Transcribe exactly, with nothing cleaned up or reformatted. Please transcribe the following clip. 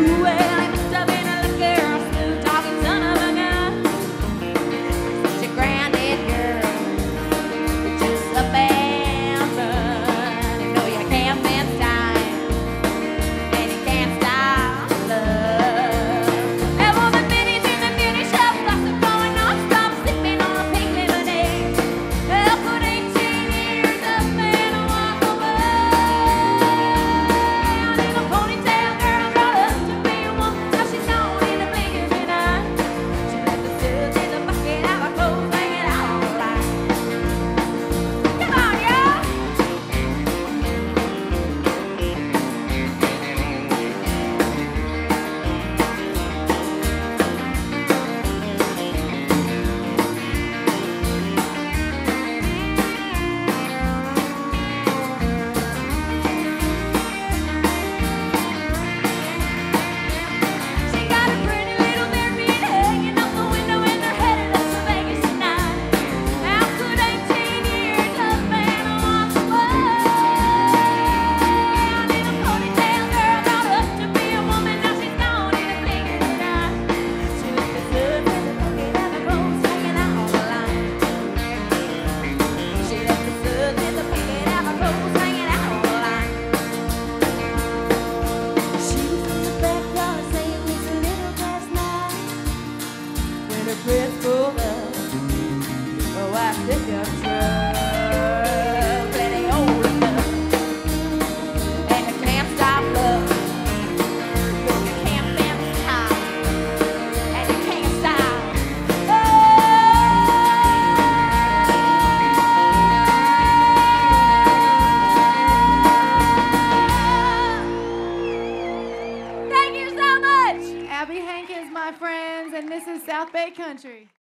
well, he must have been a girl, smooth-talking son of a gun. Such a grounded girl, just abandoned. You know you can't spend time, and you can't stop love. That woman Betty's in the beauty shop, gossip going non-stop, sipping on a pink lemonade. How could eighteen years of man walk away? A little ponytail girl brought up to be a woman, now she's gone in a blink of an eye. She left the suds in the bucket, out her clothes hanging out on the line. Come on, y'all! She got a pretty little barefoot hanging out the window and they're headed up to Vegas tonight. How could eighteen years of man walk away? A little ponytail girl brought up to be a woman, now she's gone in a blink of an eye. She left the suds in the bucket and her clothes hanging out on the line. She left the suds in the bucket and her clothes hanging out on the line. She was in the backyard saying it's a little past nine when her breath pulled up. Oh, I picked up truck, plenty old enough, and you can't stop love. You can't spend time, and you can't stop love. Thank you so much. Abby Hankins, my friends, and this is South Bay Country.